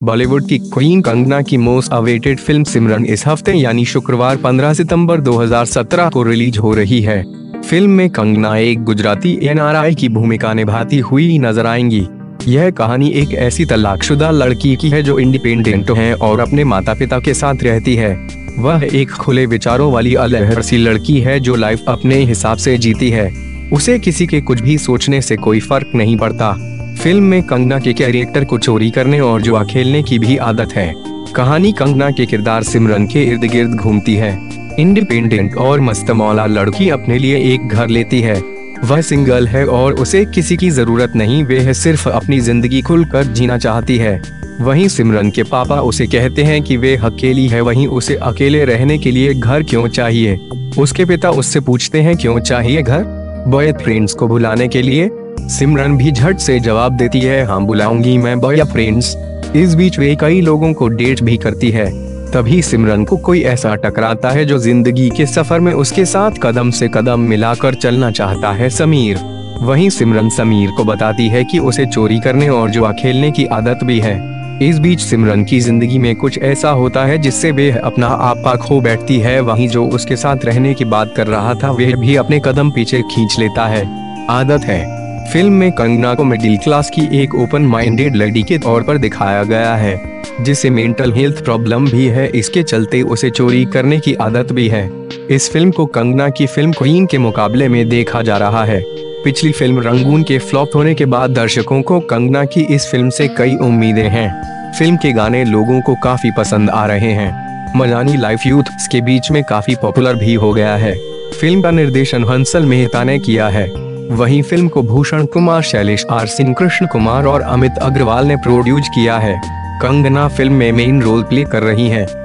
बॉलीवुड की क्वीन कंगना की most awaited film सिमरन इस हफ्ते यानी शुक्रवार 15 सितंबर 2017 को रिलीज हो रही है। फिल्म में कंगना एक गुजराती एनआरआई की भूमिका निभाती हुई नजर आएंगी। यह कहानी एक ऐसी तलाकशुदा लड़की की है जो इंडिपेंडेंट है और अपने माता पिता के साथ रहती है। वह एक खुले विचारों वाली अलहर सी लड़की है जो लाइफ अपने हिसाब से जीती है। उसे किसी के कुछ भी सोचने से कोई फर्क नहीं पड़ता। फिल्म में कंगना के कैरेक्टर को चोरी करने और जुआ खेलने की भी आदत है। कहानी कंगना के किरदार सिमरन के इर्द गिर्द घूमती है। इंडिपेंडेंट और मस्तमौला लड़की अपने लिए एक घर लेती है। वह सिंगल है और उसे किसी की जरूरत नहीं, वह सिर्फ अपनी जिंदगी खुलकर जीना चाहती है। वहीं सिमरन के पापा उसे कहते हैं कि वे अकेली है, वहीं उसे अकेले रहने के लिए घर क्यों चाहिए। उसके पिता उससे पूछते हैं क्यों चाहिए घर, बॉयफ्रेंड्स को बुलाने के लिए। सिमरन भी झट से जवाब देती है हाँ बुलाऊंगी मैं बॉयफ्रेंड्स। इस बीच वे कई लोगों को डेट भी करती है। तभी सिमरन को कोई ऐसा टकराता है जो जिंदगी के सफर में उसके साथ कदम से कदम मिलाकर चलना चाहता है, समीर। वहीं सिमरन समीर को बताती है कि उसे चोरी करने और जुआ खेलने की आदत भी है। इस बीच सिमरन की जिंदगी में कुछ ऐसा होता है जिससे वे अपना आपा खो बैठती है। वहीं जो उसके साथ रहने की बात कर रहा था वह भी अपने कदम पीछे खींच लेता है। आदत है। फिल्म में कंगना को मिडिल क्लास की एक ओपन माइंडेड लड़की के तौर पर दिखाया गया है, जिसे मेंटल हेल्थ प्रॉब्लम भी है। इसके चलते उसे चोरी करने की आदत भी है। इस फिल्म को कंगना की फिल्म क्वीन के मुकाबले में देखा जा रहा है। पिछली फिल्म रंगून के फ्लॉप होने के बाद दर्शकों को कंगना की इस फिल्म से कई उम्मीदें हैं। फिल्म के गाने लोगों को काफी पसंद आ रहे हैं। मलानी लाइफ यूथ के बीच में काफी पॉपुलर भी हो गया है। फिल्म का निर्देशन हंसल मेहता ने किया है। वहीं फिल्म को भूषण कुमार, शैलेश आर सिंह, कृष्ण कुमार और अमित अग्रवाल ने प्रोड्यूस किया है। कंगना फिल्म में मेन रोल प्ले कर रही हैं।